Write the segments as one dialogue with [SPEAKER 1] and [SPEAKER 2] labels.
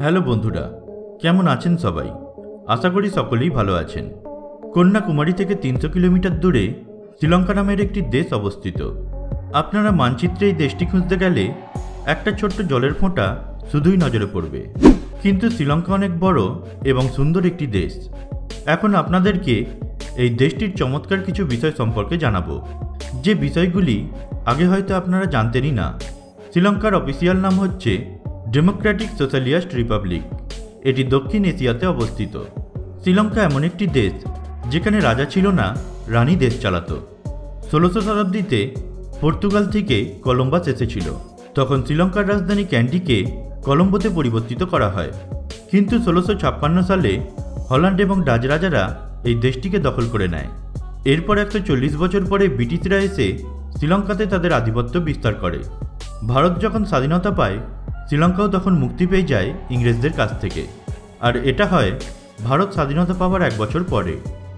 [SPEAKER 1] Hello বন্ধুরা, কেমন আছেন সবাই? আশা করি সকলেই ভালো আছেন। কন্যাকুমারী থেকে 300 কিলোমিটার দূরে শ্রীলঙ্কা নামের একটি দেশ অবস্থিত। আপনারা মানচিত্রে এই দেশটি খুঁজতে গেলে একটা ছোট্ট জলের ফোঁটা শুধুই নজরে পড়বে, কিন্তু শ্রীলঙ্কা অনেক বড় এবং সুন্দর একটি দেশ। এখন আপনাদেরকে এই দেশটির চমৎকার কিছু বিষয় সম্পর্কে জানাবো, যে বিষয়গুলি আগে হয়তো আপনারা জানতেনই না। শ্রীলঙ্কার অফিসিয়াল নাম হচ্ছে ডেমোক্রেটিক সোশ্যালিস্ট রিপাবলিক। এটি দক্ষিণ এশিয়াতে অবস্থিত। শ্রীলঙ্কা এমন একটি দেশ যেখানে রাজা ছিল না, রানী দেশ চালাতো। 16শো শতাব্দীতে পর্তুগাল থেকে কলম্বাস এসেছিল। তখন শ্রীলঙ্কার রাজধানী ক্যান্ডিকে কলম্বোতে পরিবর্তিত করা হয়, কিন্তু 1656 সালে হল্যান্ড এবং ডাচ রাজারা এই দেশটিকে দখল করে নেয়। এরপর 140 বছর পরে ব্রিটিশরা এসে শ্রীলঙ্কাতে তাদের আধিপত্য বিস্তার করে। ভারত যখন স্বাধীনতা পায়, শ্রীলঙ্কাও তখন মুক্তি পেয়ে যায় ইংরেজদের কাছ থেকে। আর এটা হয় ভারত স্বাধীনতা পাওয়ার 1 বছর পরে।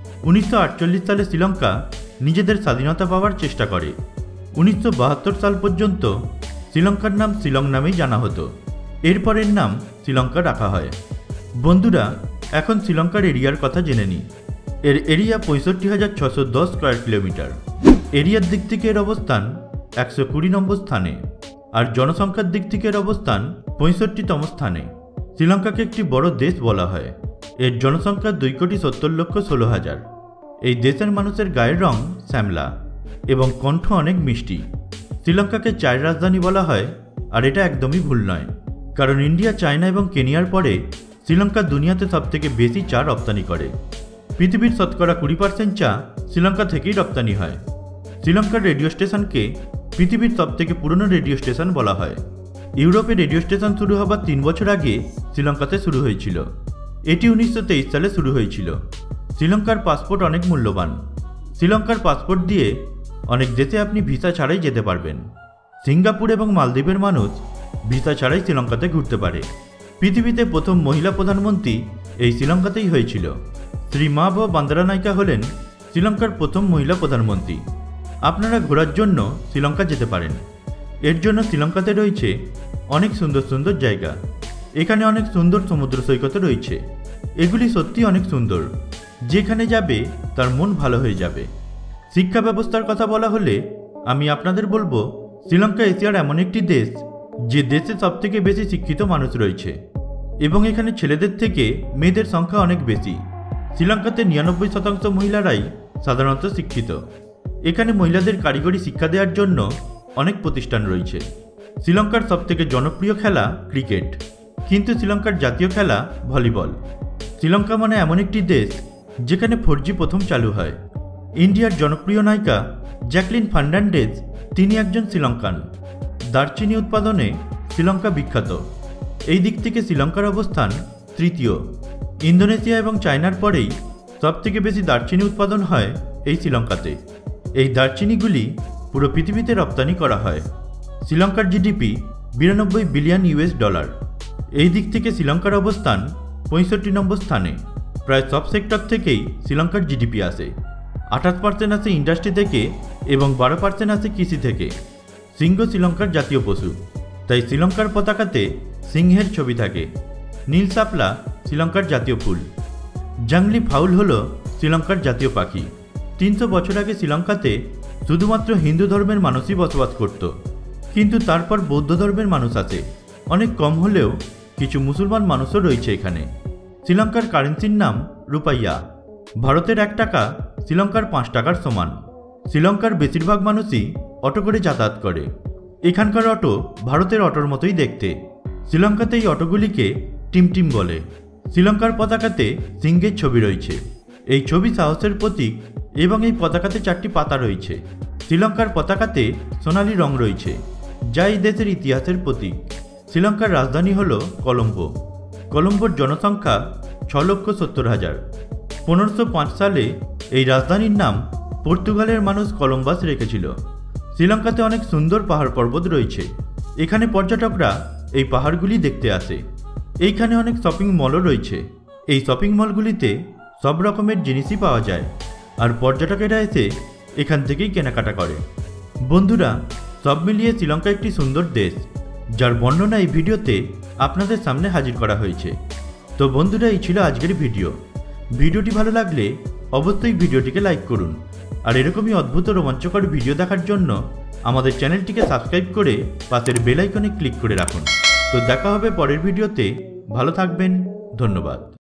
[SPEAKER 1] 1948 সালে শ্রীলঙ্কা নিজেদের স্বাধীনতা পাওয়ার চেষ্টা করে। 1972 সাল পর্যন্ত শ্রীলঙ্কার নাম শিলং নামেই জানা হতো। এরপরের নাম শ্রীলঙ্কা রাখা হয়। বন্ধুরা, এখন শ্রীলঙ্কার এরিয়ার কথা জেনে নিই। এর এরিয়া 65,610 স্কোয়ার কিলোমিটার। এরিয়ার দিক থেকে এর অবস্থান 120 নম্বর স্থানে, আর জনসংখ্যার দিক থেকে এর অবস্থান 65তম স্থানে। শ্রীলঙ্কাকে একটি বড় দেশ বলা হয়। এর জনসংখ্যা 2,70,16,000। এই দেশের মানুষের গায়ের রং শ্যামলা এবং কণ্ঠ অনেক মিষ্টি। শ্রীলঙ্কাকে চায়ের রাজধানী বলা হয়, আর এটা একদমই ভুল নয়, কারণ ইন্ডিয়া, চায়না এবং কেনিয়ার পরে শ্রীলঙ্কা দুনিয়াতে সবথেকে বেশি চা রপ্তানি করে। পৃথিবীর শতকরা 20% চা শ্রীলঙ্কা থেকেই রপ্তানি হয়। শ্রীলঙ্কার রেডিও স্টেশনকে পৃথিবীর সবথেকে পুরনো রেডিও স্টেশন বলা হয়। ইউরোপে রেডিও স্টেশন শুরু হবার 3 বছর আগে শ্রীলঙ্কাতে শুরু হয়েছিল। এটি 1923 সালে শুরু হয়েছিল। শ্রীলঙ্কার পাসপোর্ট অনেক মূল্যবান। শ্রীলঙ্কার পাসপোর্ট দিয়ে অনেক দেশে আপনি ভিসা ছাড়াই যেতে পারবেন। সিঙ্গাপুর এবং মালদ্বীপের মানুষ ভিসা ছাড়াই শ্রীলঙ্কাতে ঘুরতে পারে। পৃথিবীতে প্রথম মহিলা প্রধানমন্ত্রী এই শ্রীলঙ্কাতেই হয়েছিল। শ্রী মা বান্দারানাইকা হলেন শ্রীলঙ্কার প্রথম মহিলা প্রধানমন্ত্রী। আপনারা ঘোরার জন্য শ্রীলঙ্কা যেতে পারেন। এর জন্য শ্রীলঙ্কাতে রয়েছে অনেক সুন্দর সুন্দর জায়গা। এখানে অনেক সুন্দর সমুদ্র সৈকত রয়েছে। এগুলি সত্যি অনেক সুন্দর। যেখানে যাবে তার মন ভালো হয়ে যাবে। শিক্ষা ব্যবস্থার কথা বলা হলে আমি আপনাদের বলবো, শ্রীলঙ্কা এশিয়ার এমন একটি দেশ যে দেশে সবথেকে বেশি শিক্ষিত মানুষ রয়েছে, এবং এখানে ছেলেদের থেকে মেয়েদের সংখ্যা অনেক বেশি। শ্রীলঙ্কাতে 99% মহিলারাই সাধারণত শিক্ষিত। এখানে মহিলাদের কারিগরি শিক্ষা দেওয়ার জন্য অনেক প্রতিষ্ঠান রয়েছে। শ্রীলঙ্কার সবথেকে জনপ্রিয় খেলা ক্রিকেট, কিন্তু শ্রীলঙ্কার জাতীয় খেলা ভলিবল। শ্রীলঙ্কা মানে এমন একটি দেশ যেখানে 4G প্রথম চালু হয়। ইন্ডিয়ার জনপ্রিয় নায়িকা জ্যাকলিন ফার্নান্ডেজ, তিনি একজন শ্রীলঙ্কান। দারচিনি উৎপাদনে শ্রীলঙ্কা বিখ্যাত। এই দিক থেকে শ্রীলঙ্কার অবস্থান 3য়। ইন্দোনেশিয়া এবং চায়নার পরেই সবথেকে বেশি দারচিনি উৎপাদন হয় এই শ্রীলঙ্কাতে। এই দারচিনিগুলি পুরো পৃথিবীতে রপ্তানি করা হয়। শ্রীলঙ্কার জিডিপি 92 বিলিয়ন $। এই দিক থেকে শ্রীলঙ্কার অবস্থান 65 নম্বর স্থানে। প্রায় সব সেক্টর থেকেই শ্রীলঙ্কার জিডিপি আসে। 28% আসে ইন্ডাস্ট্রি থেকে এবং 12% আসে কৃষি থেকে। সিংহ শ্রীলঙ্কার জাতীয় পশু, তাই শ্রীলঙ্কার পতাকাতে সিংহের ছবি থাকে। নীল শাপলা শ্রীলঙ্কার জাতীয় ফুল। জাংলি ফাউল হল শ্রীলঙ্কার জাতীয় পাখি। 300 বছর আগে শ্রীলঙ্কাতে শুধুমাত্র হিন্দু ধর্মের মানুষই বসবাস করত, কিন্তু তারপর বৌদ্ধ ধর্মের মানুষ আসে। অনেক কম হলেও কিছু মুসলমান মানুষও রয়েছে এখানে। শ্রীলঙ্কার কারেন্সির নাম রুপাইয়া। ভারতের 1 টাকা শ্রীলঙ্কার 5 টাকার সমান। শ্রীলঙ্কার বেশিরভাগ মানুষই অটো করে যাতায়াত করে। এখানকার অটো ভারতের অটোর মতোই দেখতে। শ্রীলঙ্কাতে এই অটোগুলিকে টিমটিম বলে। শ্রীলঙ্কার পতাকাতে সিংহের ছবি রয়েছে। এই ছবি সাহসের প্রতীক, এবং এই পতাকাতে 4টি পাতা রয়েছে। শ্রীলঙ্কার পতাকাতে সোনালী রং রয়েছে, যা এই দেশের ইতিহাসের প্রতীক। শ্রীলঙ্কার রাজধানী হল কলম্বো। কলম্বোর জনসংখ্যা 6,70,000। 1505 সালে এই রাজধানীর নাম পর্তুগালের মানুষ কলম্বাস রেখেছিল। শ্রীলঙ্কাতে অনেক সুন্দর পাহাড় পর্বত রয়েছে। এখানে পর্যটকরা এই পাহাড়গুলি দেখতে আসে। এইখানে অনেক শপিং মলও রয়েছে। এই শপিং মলগুলিতে সব রকমের জিনিসই পাওয়া যায়, আর পর্যটকেরা এসে এখান থেকেই কেনাকাটা করে। বন্ধুরা, সব মিলিয়ে শ্রীলঙ্কা একটি সুন্দর দেশ, যার বর্ণনা এই ভিডিওতে আপনাদের সামনে হাজির করা হয়েছে। তো বন্ধুরা, এই ছিল আজকের ভিডিওটি ভালো লাগলে অবশ্যই ভিডিওটিকে লাইক করুন, আর এরকমই অদ্ভুত রোমাঞ্চকর ভিডিও দেখার জন্য আমাদের চ্যানেলটিকে সাবস্ক্রাইব করে পাশের বেল আইকনে ক্লিক করে রাখুন। তো দেখা হবে পরের ভিডিওতে। ভালো থাকবেন, ধন্যবাদ।